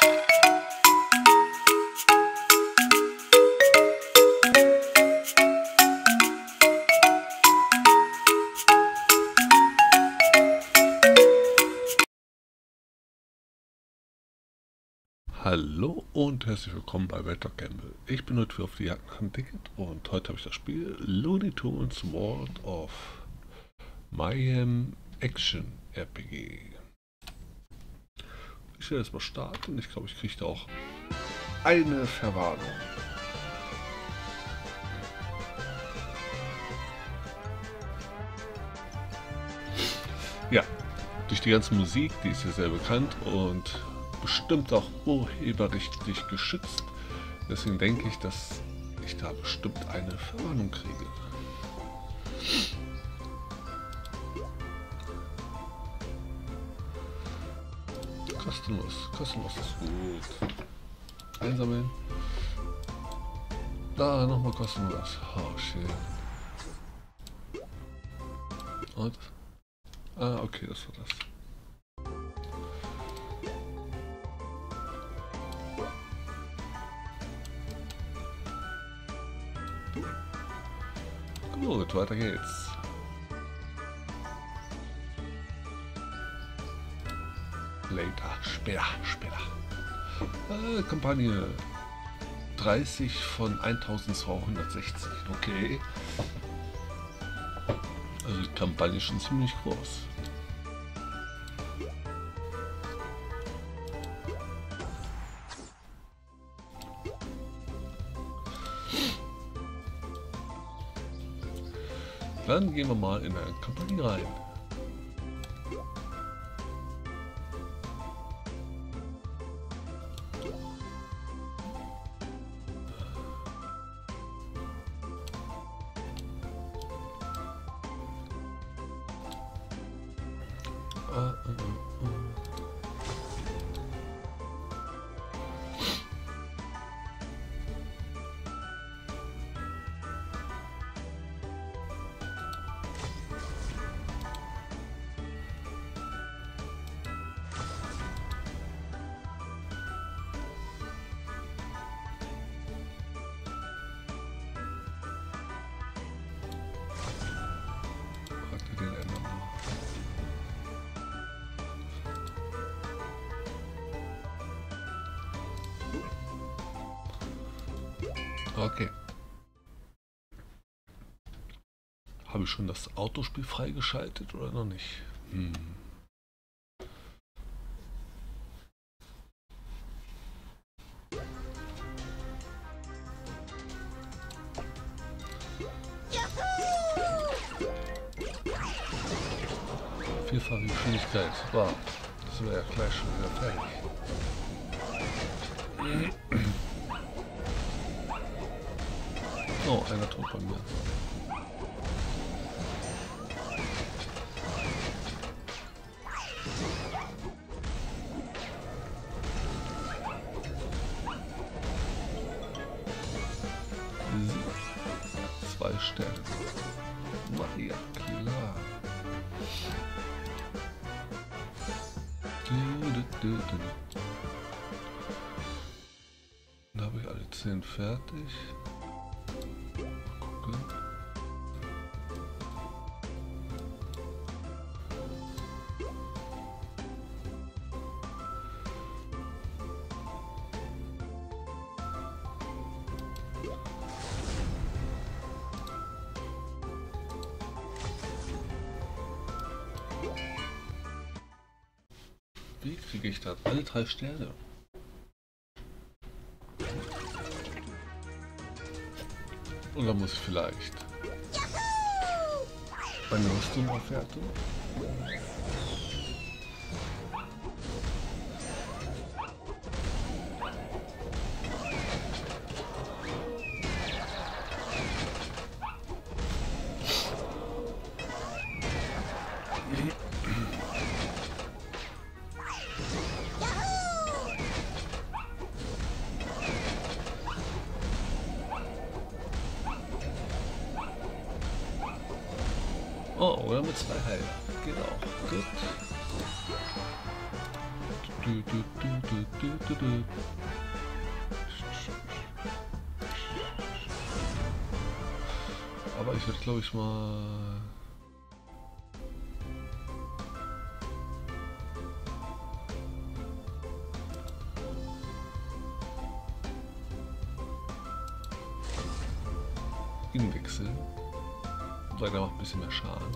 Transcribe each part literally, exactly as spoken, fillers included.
Hallo und herzlich willkommen bei Red Dog Gamble. Ich bin heute für auf die Jagd nach einem Ticket und heute habe ich das Spiel Looney Tunes World of Mayhem Action R P G. Ich werde jetzt mal starten. Ich glaube, ich kriege da auch eine Verwarnung. Ja, durch die ganze Musik, die ist ja sehr bekannt und bestimmt auch urheberrechtlich geschützt. Deswegen denke ich, dass ich da bestimmt eine Verwarnung kriege. Kostenlos, kostenlos ist gut. Einsammeln. Da nochmal kostenlos. Oh, schön. Und? Ah, okay, das war das. Gut, weiter geht's. Later, später, später. Äh, Kampagne dreißig von eintausendzweihundertsechzig. Okay. Also die Kampagne ist schon ziemlich groß. Dann gehen wir mal in eine Kampagne rein. Ah, ah, ah. Den ändern wir. Okay. Habe ich schon das Autospiel freigeschaltet oder noch nicht? Hm. Vierfache Geschwindigkeit. Wow. Das wäre ja gleich schon wieder fertig. Oh, einer tot bei mir. Zwei Sterne. Maria, klar. Da habe ich alle zehn fertig. Mal gucken. Wie kriege ich das? Alle drei Sterne. Und dann muss ich vielleicht meine Rüstung aufwerten. Oh, oder mit zwei Heiler. Geht auch. Gut. Du, du, du, du, du, du, du. Aber ich werde, glaube ich, mal... ihn wechseln. Weil der macht ein bisschen mehr Schaden.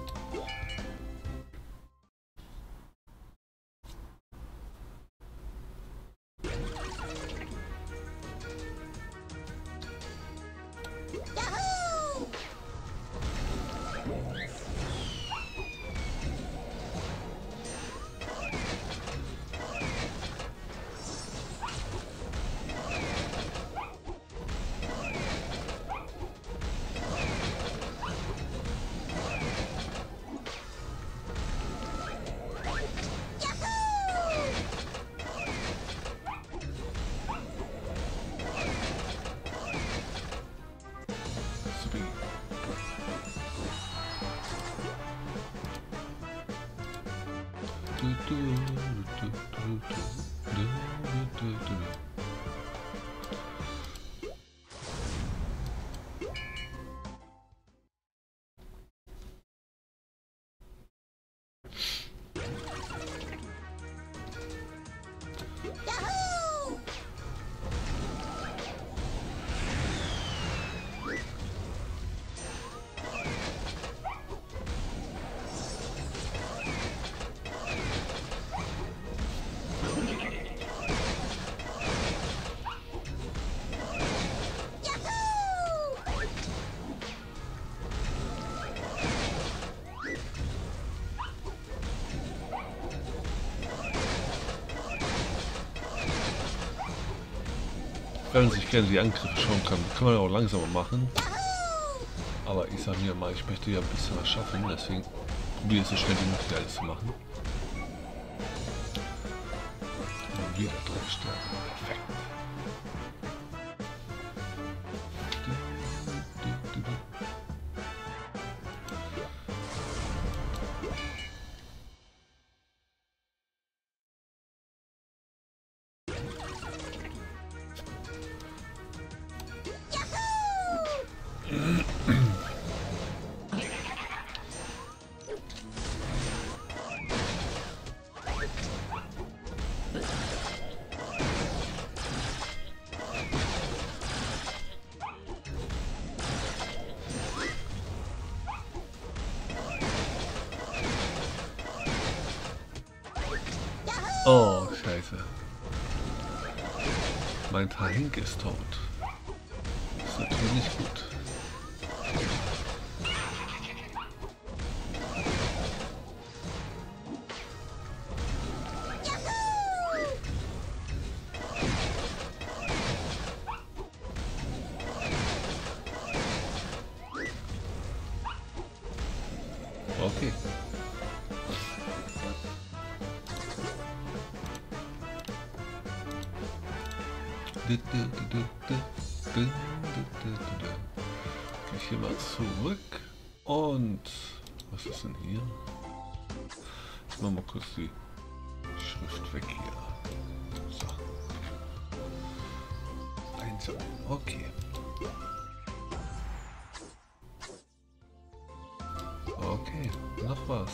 Wenn man sich gerne die Angriffe schauen kann, kann man auch langsamer machen. Aber ich sage mir mal, ich möchte ja ein bisschen was schaffen, deswegen probiere ich so schnell wie möglich alles zu machen. Und wieder drei Sterne. Perfekt. Oh, scheiße. Mein Tahink ist tot. Das ist natürlich nicht gut. Okay. Gehe ich hier mal zurück und was ist denn hier? Ich mach mal kurz die Schrift weg hier. So. Eins, okay. Okay, noch was.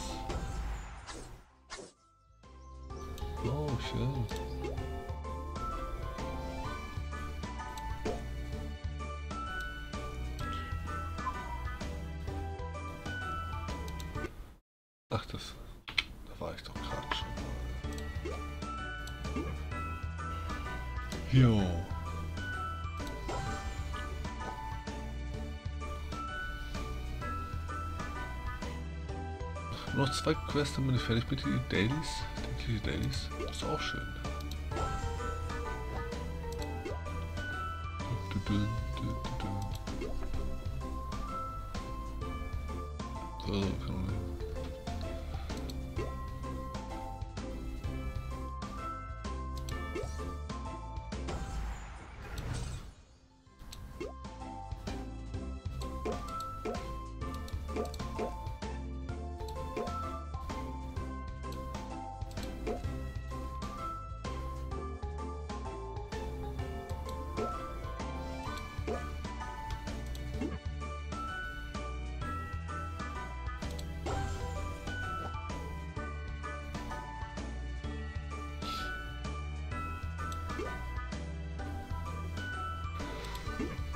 Oh, schön. Ach, das, da war ich doch gerade schon. Jo. Noch zwei Quests, dann bin ich fertig mit den Dailies. Die Dailies ist auch schön. Du, du, du, du, du. So, kann man.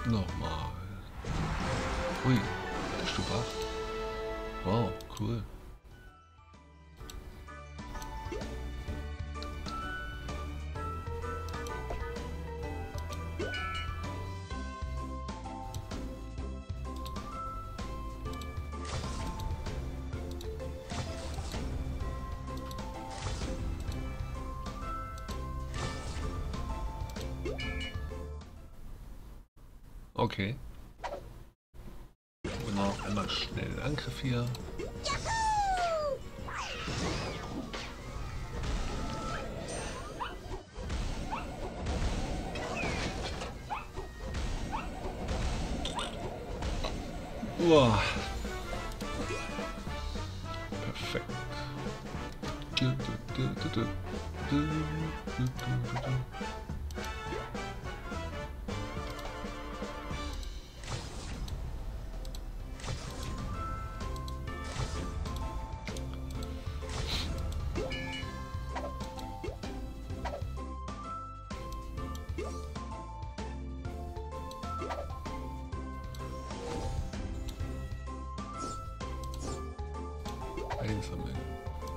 Nochmal. Ui, Stufe acht. Wow, cool. Okay. Und noch einmal schnell den Angriff hier. Wow. Perfekt. Einsammeln.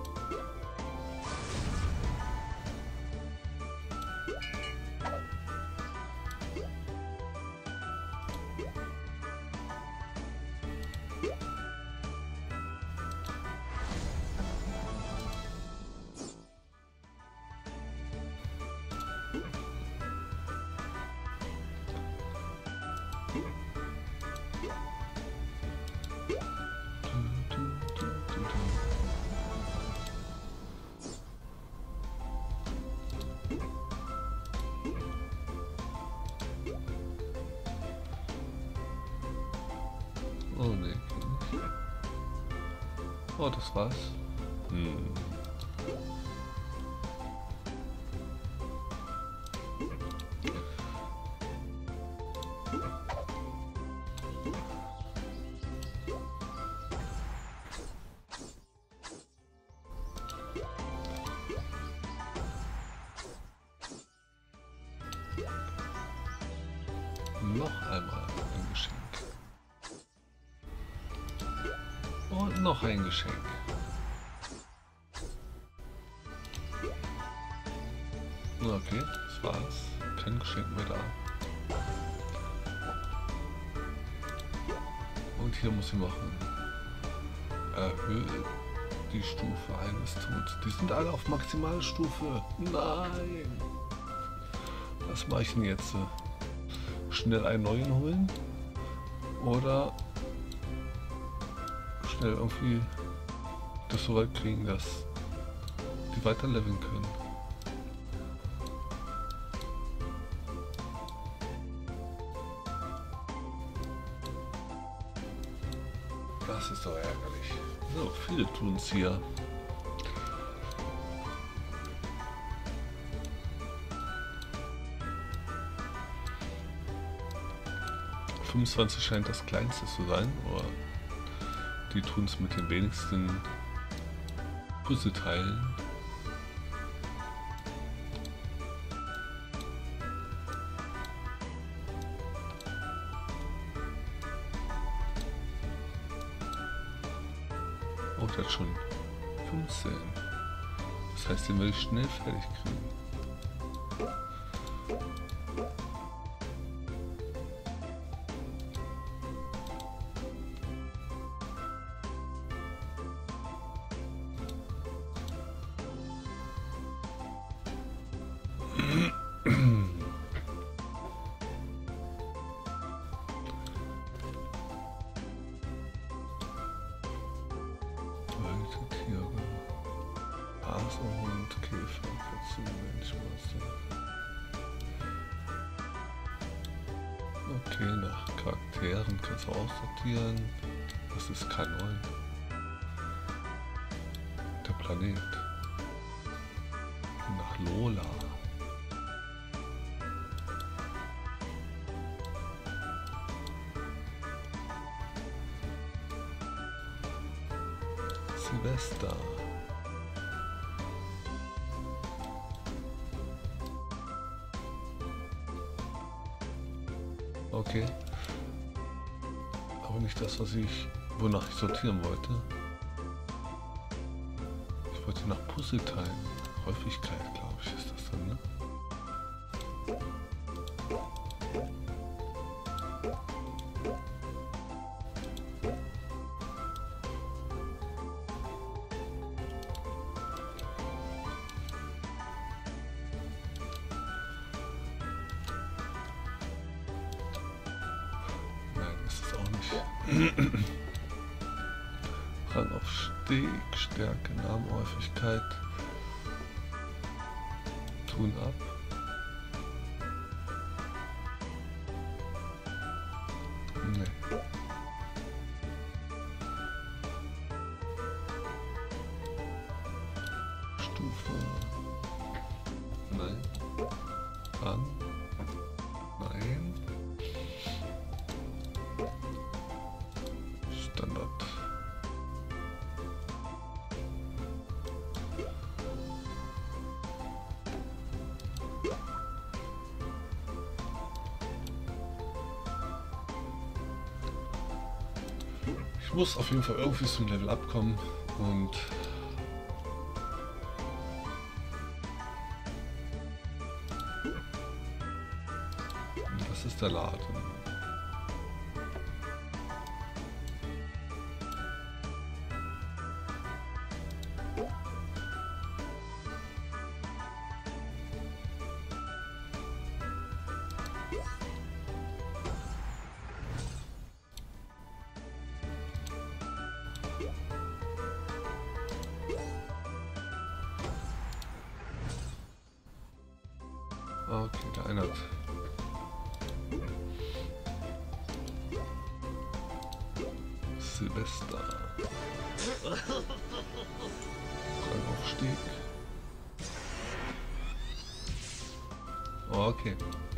Oh ne, oh, das war's. Hm. Noch einmal ein Geschenk. Und noch ein Geschenk. Okay, das war's. Kein Geschenk mehr da. Und hier muss ich machen. Erhöhe die Stufe eines Tons. Die sind alle auf Maximalstufe. Nein! Was mache ich denn jetzt? Schnell einen neuen holen? Oder schnell irgendwie das so weit kriegen, dass die weiter leveln können? Das ist doch ärgerlich. So, viele tun es hier. fünfundzwanzig scheint das kleinste zu sein, aber die tun es mit den wenigsten Puzzleteilen. Oh, das hat schon fünfzehn. Das heißt, den will ich schnell fertig kriegen. Hund, Käfer, Katze, Mensch, okay, nach Charakteren kannst du aussortieren. Das ist Kanon. Der Planet. Nach Lola. Silvester. Okay. Aber nicht das, was ich, wonach ich sortieren wollte. Ich wollte nach Puzzleteilen. Häufigkeit, glaube ich, ist das dann, ne? Rang auf Steg, Stärke, Namenhäufigkeit, tun ab. Nee. Stufe. Nein. An. Nein. Standard. Ich muss auf jeden Fall irgendwie zum Level abkommen und das ist der Laden. Okay, der eine hat Silvester. Rangaufstieg. Okay.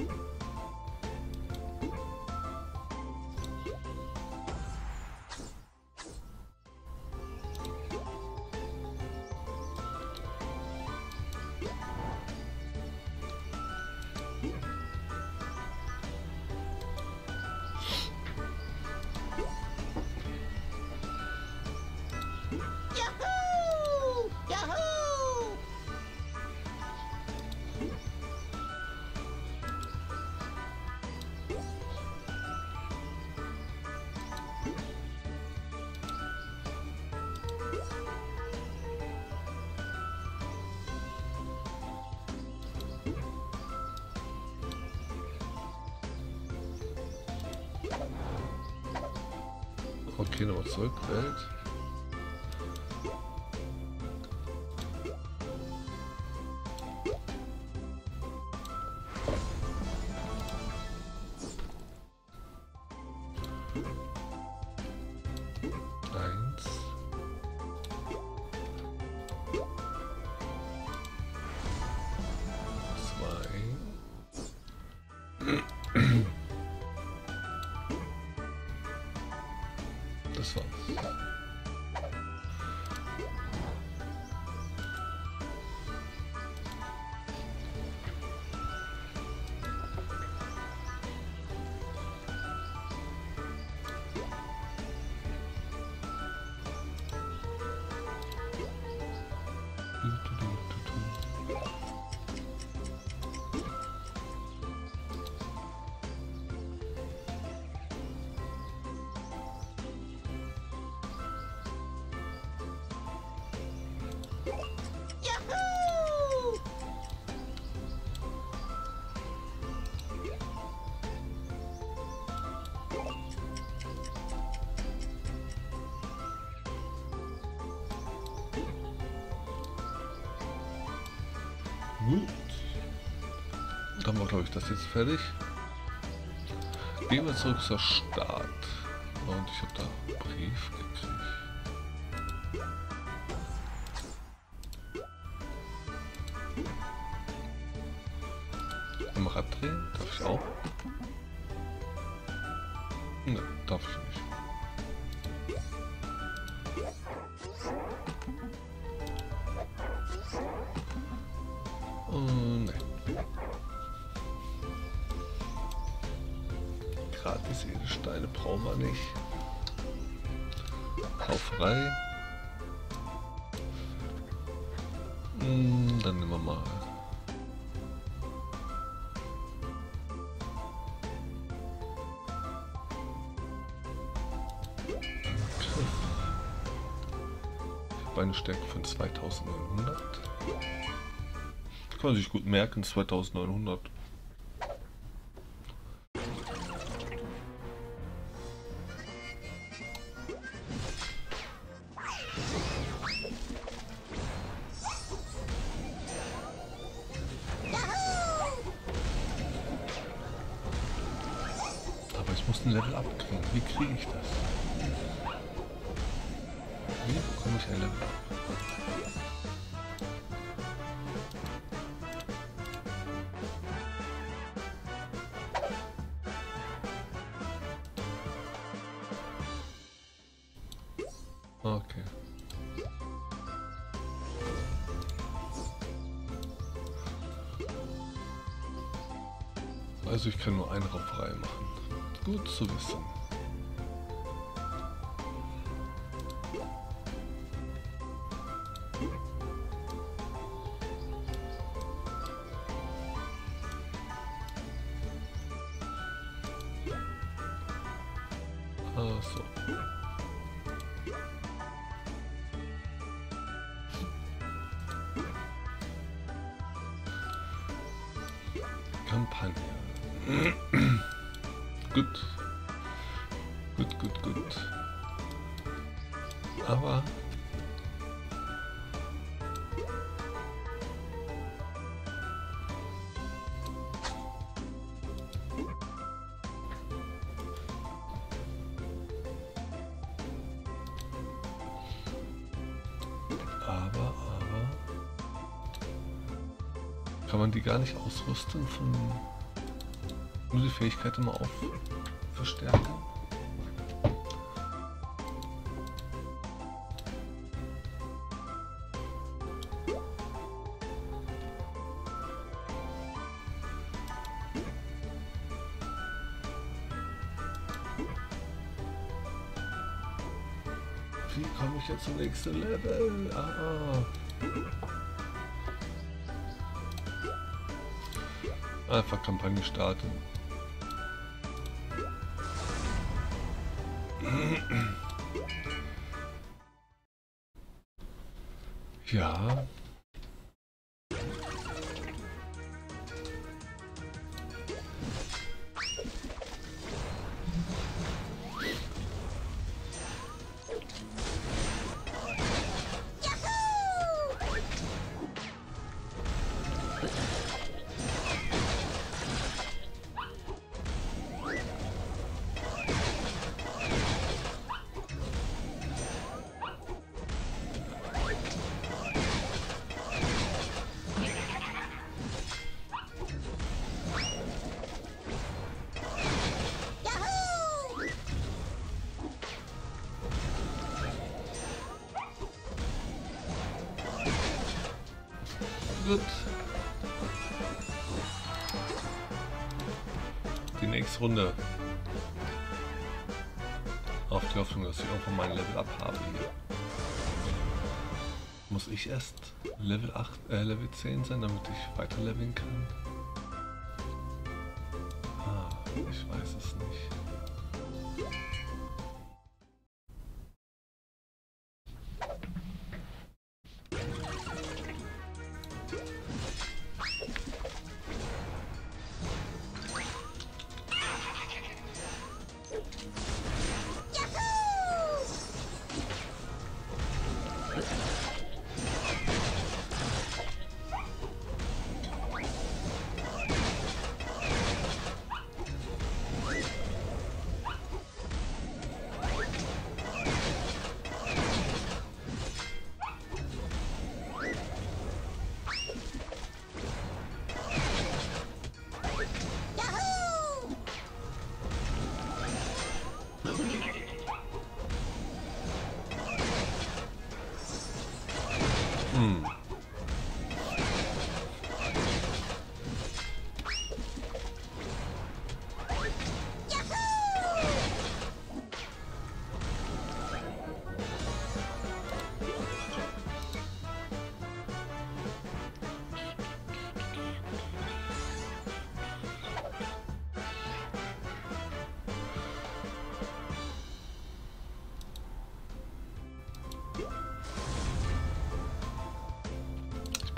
Okay, nochmal zurück, Welt. Eins. Zwei. Das war's. Gut. Dann war, glaube ich, das jetzt fertig. Gehen wir zurück zur Stadt. Und ich habe da einen Brief gekriegt. Am Rad drehen? Darf ich auch? Ne, darf ich nicht. Oh, ne. gratis Edelsteine brauchen wir nicht. Kauferei. Hm, dann nehmen wir mal. Beinestärke von zweitausendneunhundert. Kann man sich gut merken, zweitausendneunhundert. Aber ich muss ein Level abkriegen. Wie kriege ich das? Wie bekomme ich ein Level ab? Okay. Also ich kann nur eine Rauferei machen. Gut zu wissen. Ah, so. Kampagne. Gut. Gut, gut, gut. Aber aber, aber kann man die gar nicht ausrüsten von nur die Fähigkeit immer auf verstärken? Wie komme ich jetzt zum nächsten Level? Ah. Einfach Kampagne starten. Ja. Gut. Die nächste Runde. Auf die Hoffnung, dass ich irgendwann mein Level up habe hier. Muss ich erst Level acht, äh, Level zehn sein, damit ich weiter leveln kann? Ah, ich weiß es nicht.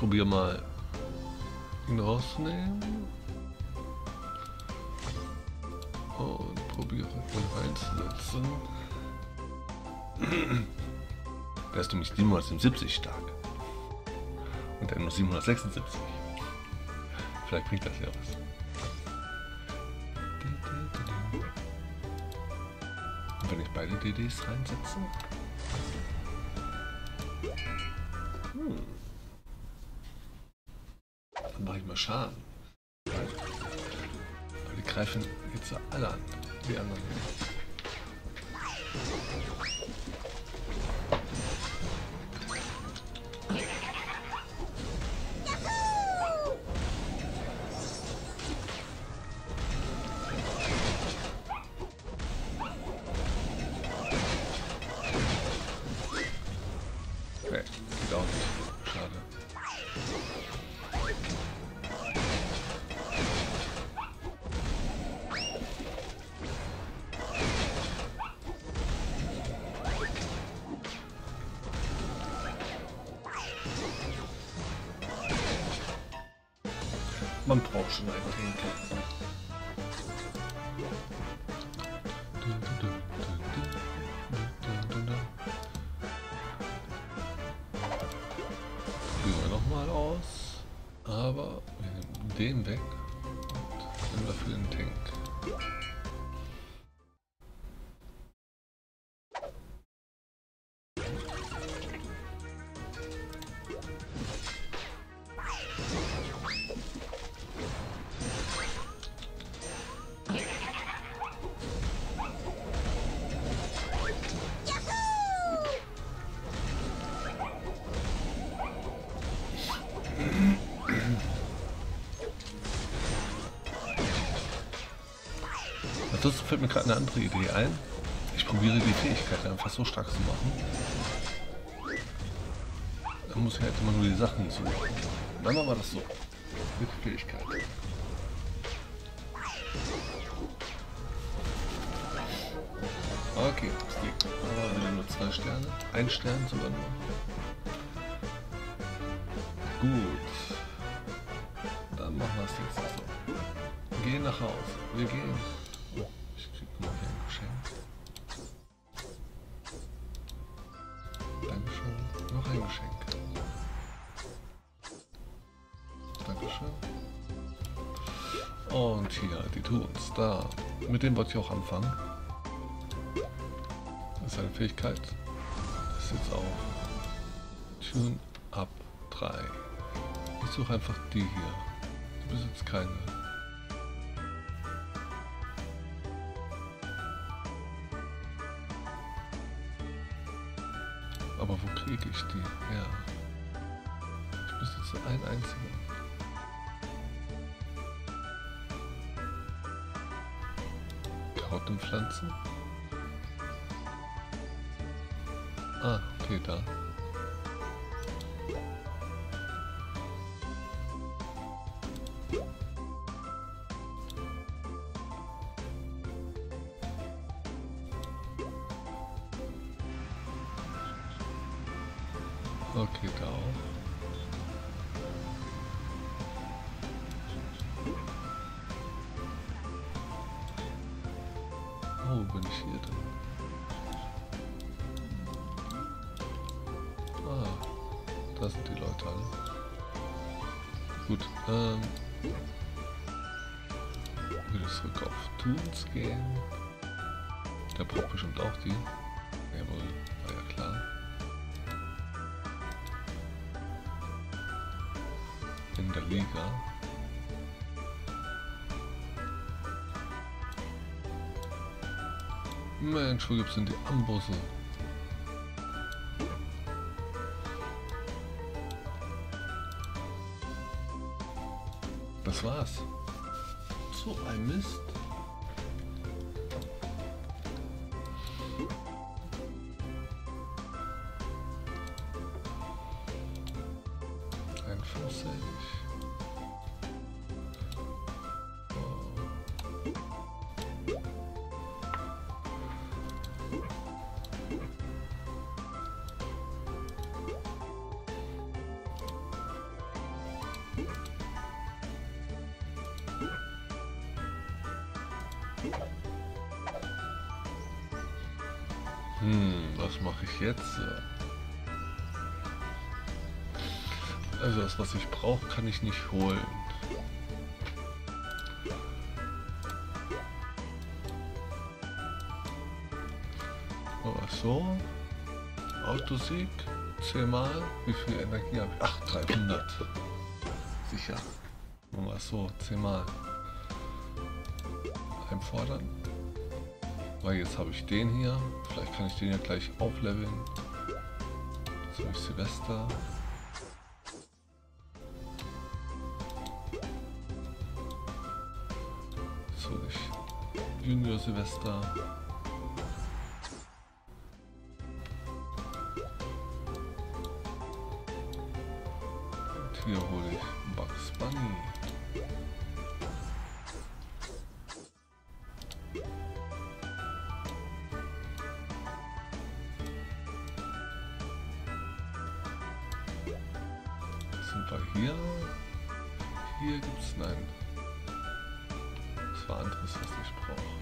probiere mal ihn rauszunehmen und probiere ihn einzusetzen. Der ist nämlich siebenhundertsiebenundsiebzig stark und der nur siebenhundertsechsundsiebzig. Vielleicht bringt das ja was. Und wenn ich beide D Ds reinsetze? Hm. Dann mache ich mal Schaden. Aber die greifen jetzt alle an. Die anderen nicht. Okay, geht auch nicht. Schade. Man braucht schon einen Tank. Gehen wir nochmal aus, aber wir nehmen den weg und nehmen dafür den Tank. Das fällt mir gerade eine andere Idee ein. Ich probiere die Fähigkeit einfach so stark zu machen. Dann muss ich halt immer nur die Sachen suchen. Dann machen wir das so. Mit der Fähigkeit. Okay, das liegt. Aber wieder nur zwei Sterne. Ein Stern sogar nur. Gut. Dann machen wir es jetzt so. Gehen nach Hause. Wir gehen. Oh, ich krieg noch ein Geschenk. Dankeschön. Noch ein Geschenk. Dankeschön. Und hier, die Tunes. Da. Mit dem wollte ich auch anfangen. Das ist eine Fähigkeit. Das ist jetzt auch Tune Up drei. Ich suche einfach die hier. Du besitzt keine. Aber wo kriege ich die her? Ich besitze einen einzigen. Karottenpflanzen? Ah, okay, da. Okay, da auch. Oh, bin ich hier denn? Ah, da sind die Leute alle. Gut, ähm... wieder zurück auf Tunes gehen. Der braucht bestimmt auch die. Jawohl, war ja klar. In der Liga. Mensch, wo gibt's denn die Ambusse? Das war's. So ein Mist. einundvierzig. Hm, was mache ich jetzt? Also das, was ich brauche, kann ich nicht holen. Aber so, Autosieg, zehnmal. Wie viel Energie habe ich? Ach, dreihundert. Sicher. Machen wir es so, zehnmal. Einfordern. Weil jetzt habe ich den hier. Vielleicht kann ich den ja gleich aufleveln. Jetzt habe ich Silvester. Jetzt hole ich Junior Silvester. Und hier hole ich Bugs Bunny. Sind wir hier? Hier gibt es, nein. Das war anderes, was ich brauche.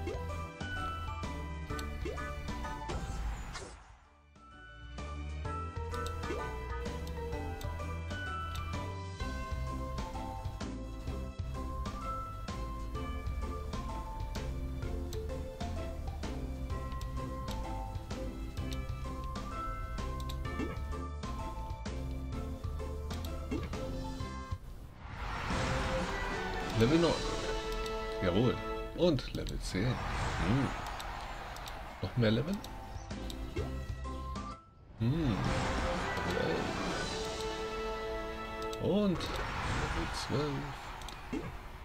Level neun. Jawohl. Und Level zehn. Hm. Noch mehr Level? Hm. Level elf. Und Level zwölf.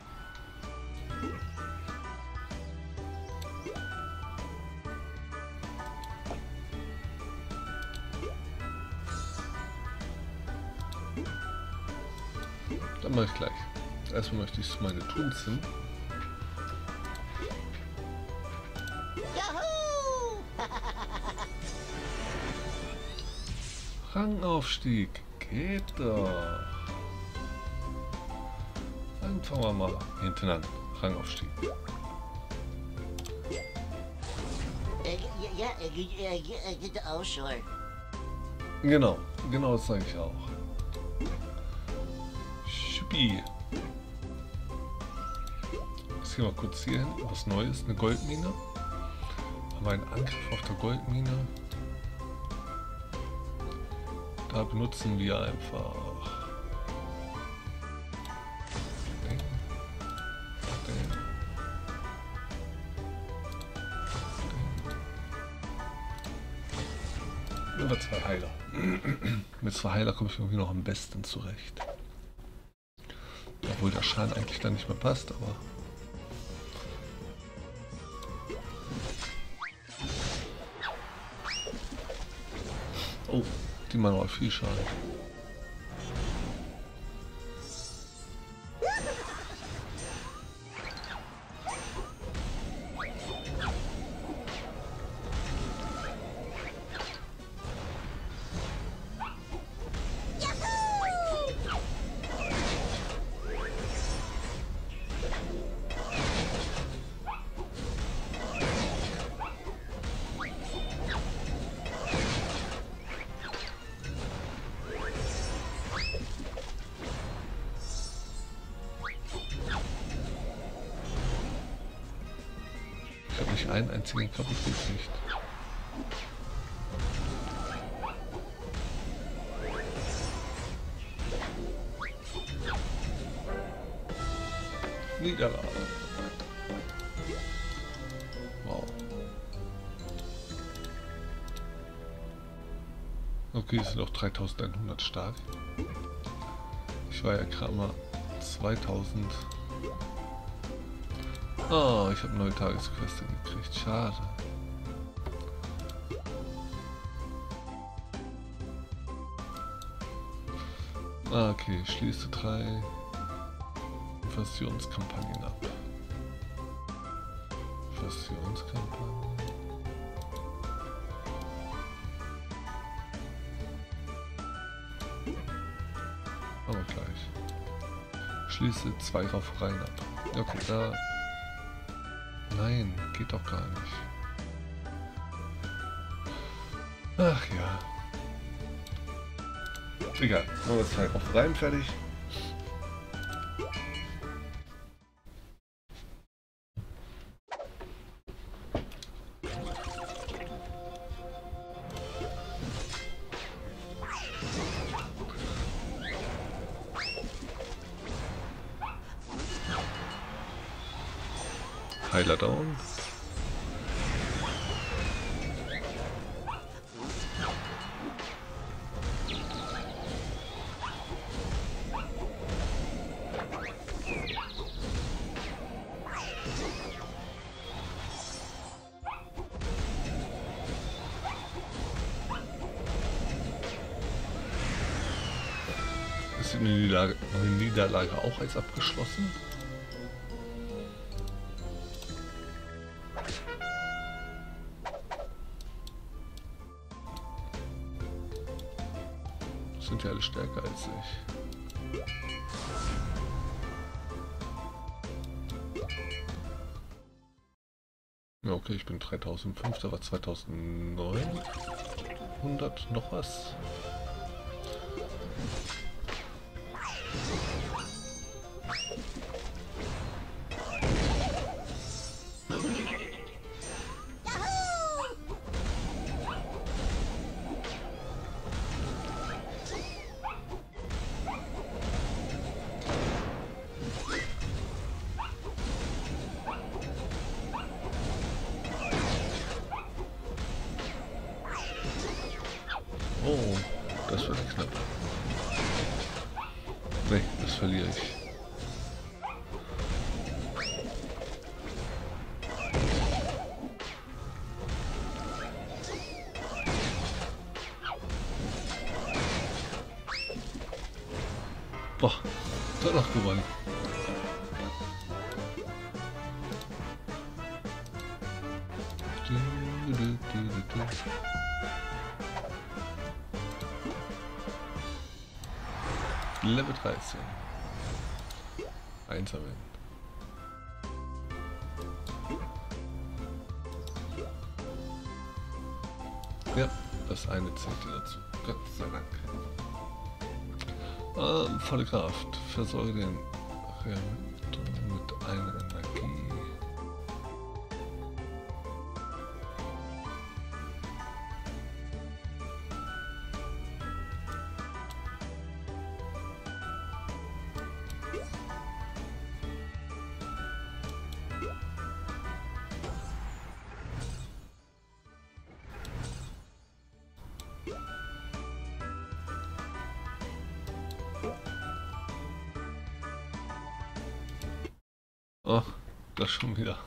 Dann mache ich gleich. Erstmal möchte ich meine Tunzen. Rangaufstieg. Geht doch. Dann fangen wir mal hinten an. Rangaufstieg. Ja, er geht auch schon. Genau, genau das sage ich auch. Schuppi. Jetzt gehen wir kurz hier hin. Was Neues, eine Goldmine. Haben wir einen Angriff auf der Goldmine. Da benutzen wir einfach den, den, den. Nur zwei Heiler. Mit zwei Heiler komme ich irgendwie noch am besten zurecht. Obwohl der Schaden eigentlich dann nicht mehr passt, aber oh, die machen auch viel Schaden. Ich habe nicht einen einzigen kaputt gekriegt. Niederlage. Wow. Okay, es sind auch dreitausendeinhundert stark. Ich war ja gerade mal zweitausend. Oh, ich habe neue Tagesqueste gekriegt. Schade. Ah, okay, schließe drei Invasionskampagnen ab. Invasionskampagne. Aber gleich. Schließe zwei Raufereien ab. Okay, da. Nein, geht doch gar nicht. Ach ja. Egal, machen wir es halt auf rein fertig. Heiler down. Ist die Niederlage, die Niederlage auch als abgeschlossen? Sind ja alle stärker als ich. Ja, okay, ich bin dreitausendfünf, da war zweitausendneunhundert noch was. Oh, das wird knapp. Nee, das verliere ich. Boah, doch noch gewonnen. Level dreizehn. Einsammeln. Ja, das eine zählt dazu. Gott sei Dank. Ähm, volle Kraft. Versorge den Reaktor mit einer Energie. Oh, das schon wieder.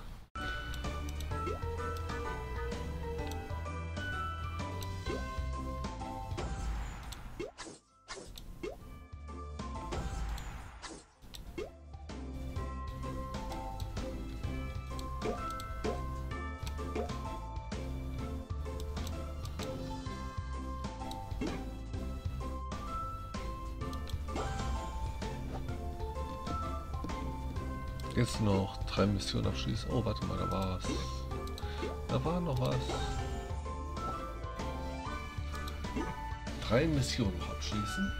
Jetzt noch drei Missionen abschließen. Oh, warte mal, da war was. Da war noch was. Drei Missionen noch abschließen.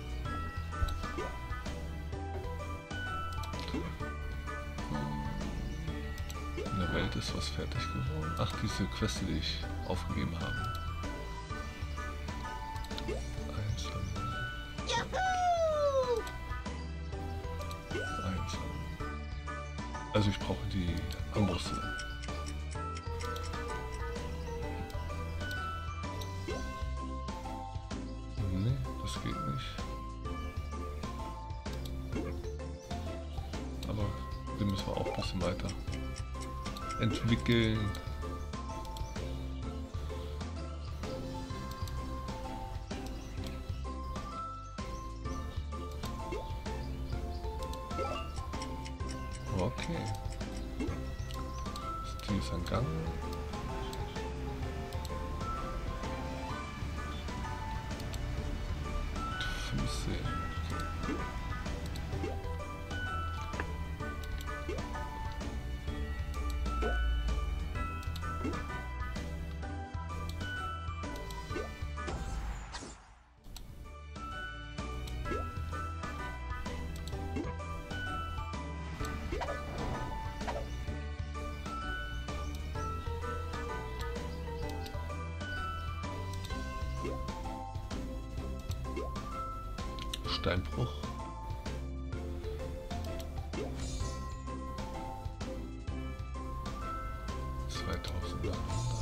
In der Welt ist was fertig geworden. Ach, diese Queste, die ich aufgegeben habe. Also ich brauche die Ambosse. Nee, das geht nicht. Aber den müssen wir auch ein bisschen weiter entwickeln. Okay. Die ist ein Gang. Füße. Steinbruch. zweitausendneunhundert.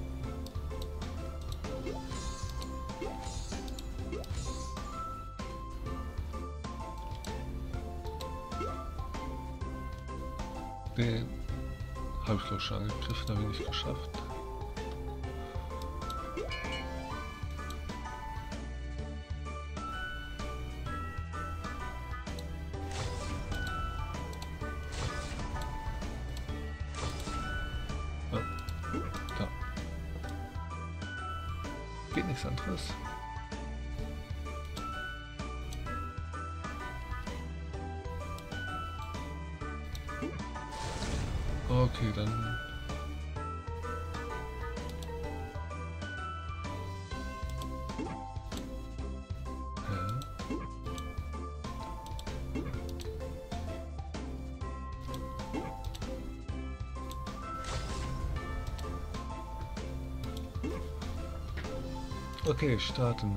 Den habe ich glaube ich schon angegriffen, habe ich nicht geschafft. Ah, da. Geht nichts anderes. Okay, dann... Hä? Okay, starten.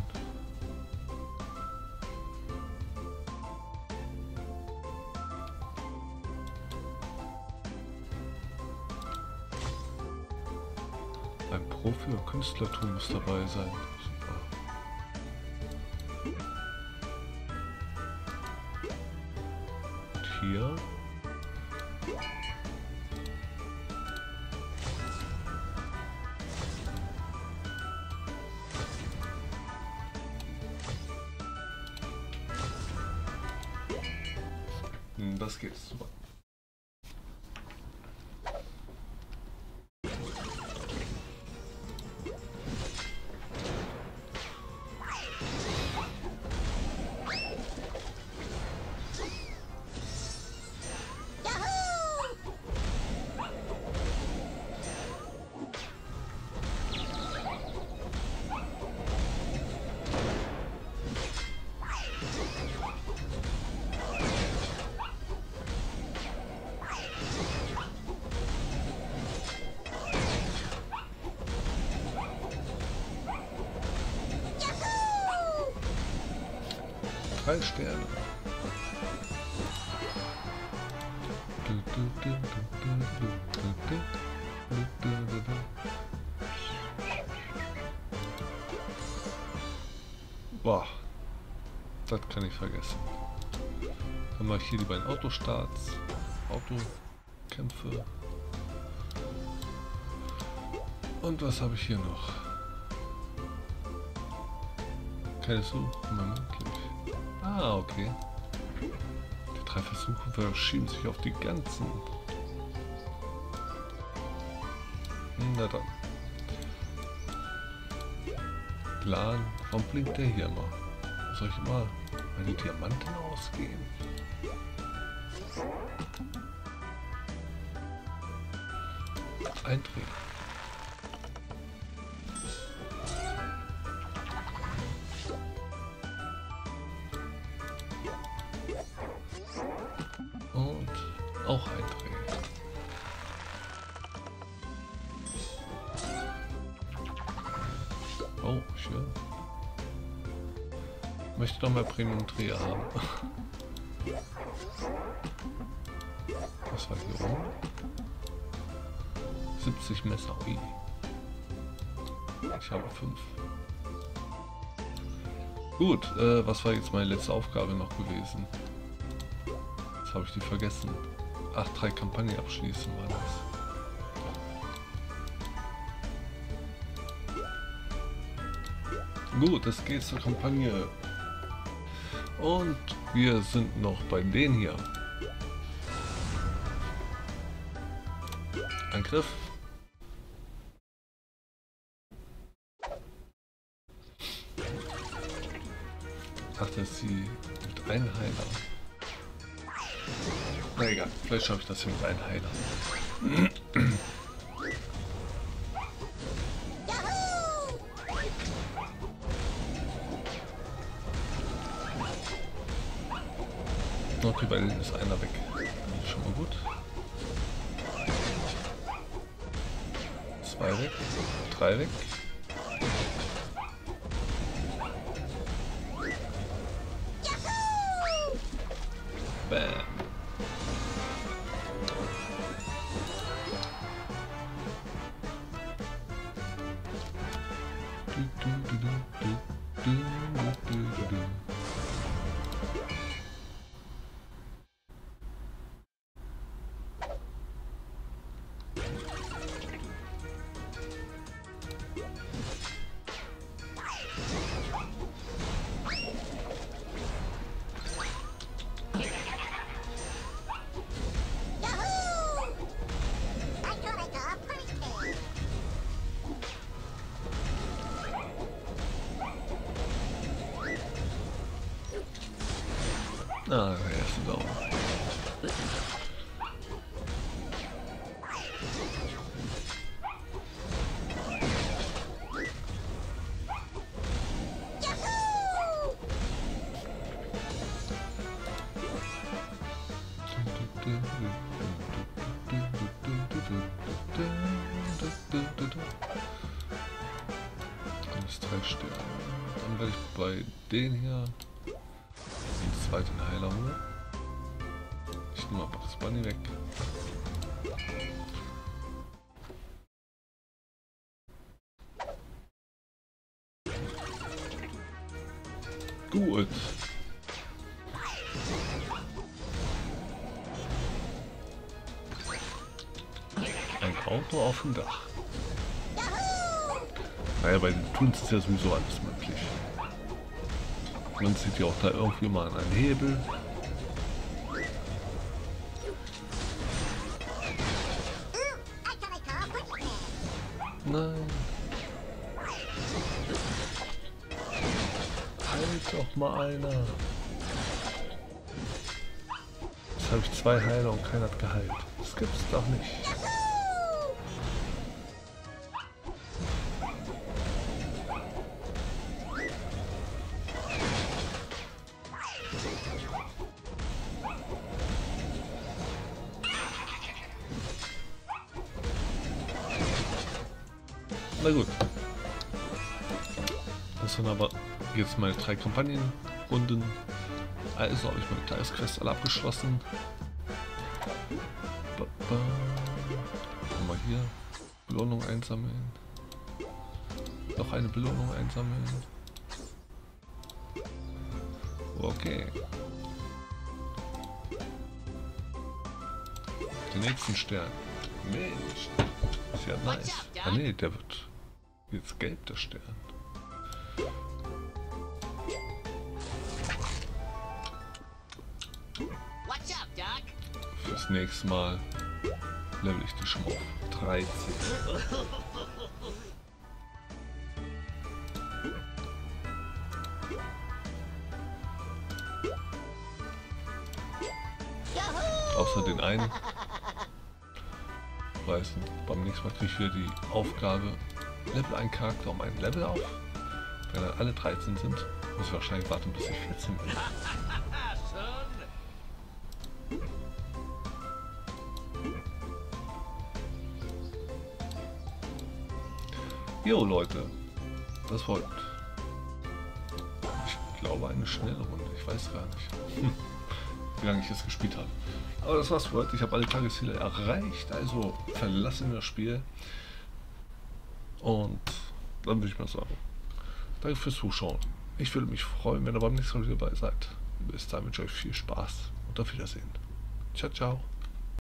Ein Profi und Künstlertum muss dabei sein. Super. Und hier. Hm, das geht super. Drei Sterne. Boah, das kann ich vergessen. Dann mache ich hier die beiden Autostarts, Autokämpfe. Und was habe ich hier noch? Keine Suche, Moment. Ah, okay. Die drei Versuche verschieben sich auf die ganzen. Na dann. Plan. Warum blinkt der hier mal? Soll ich immer meine Diamanten ausgeben? Eintreten. Und auch eindrehen. Oh, schön. Möchte doch mal Premium Dreher haben. Was war hier oben? siebzig Messer. Ui. Ich habe fünf. Gut, äh, was war jetzt meine letzte Aufgabe noch gewesen? Jetzt habe ich die vergessen. Ach, drei Kampagnen abschließen war das. Gut, es geht zur Kampagne. Und wir sind noch bei denen hier. Angriff. Ach, das ist sie mit einem Heiler. Na egal, vielleicht schaffe ich das hier mit einem Heiler. Okay, bei denen ist einer weg. Schon mal gut. Zwei weg. Drei weg. Ah, der erste Daumen. Alles drei Sterne. Dann werde ich bei den hier den zweiten Heiler holen. Ich nehme mal Bugs Bunny weg. Gut. Ein Auto auf dem Dach. Naja, bei den Toons ist ja sowieso alles möglich. Man sieht ja auch da irgendwie mal an einen Hebel. Nein. Halt doch mal einer. Jetzt habe ich zwei Heiler und keiner hat geheilt. Das gibt's doch nicht. Na gut. Das sind aber jetzt meine drei Kampagnenrunden. Also habe ich meine Tagesquest alle abgeschlossen. Mal hier Belohnung einsammeln. Noch eine Belohnung einsammeln. Okay. Den nächsten Stern. Mensch. Ist ja nice. Ah ne, der wird jetzt gelb, der Stern. Fürs nächste Mal level ich die schon auf dreizehn. Außer den einen. Weiß nicht, beim nächsten Mal kriege ich wieder die Aufgabe, level einen Charakter um ein Level auf. Wenn dann alle dreizehn sind, muss ich wahrscheinlich warten, bis ich vierzehn bin. Jo Leute, das war, ich glaube, eine schnelle Runde. Ich weiß gar nicht, wie lange ich jetzt gespielt habe. Aber das war's für heute. Ich habe alle Tagesziele erreicht, also verlassen wir das Spiel. Und dann würde ich mal sagen, danke fürs Zuschauen. Ich würde mich freuen, wenn ihr beim nächsten Mal wieder dabei seid. Bis dahin wünsche ich euch viel Spaß und auf Wiedersehen. Ciao, ciao.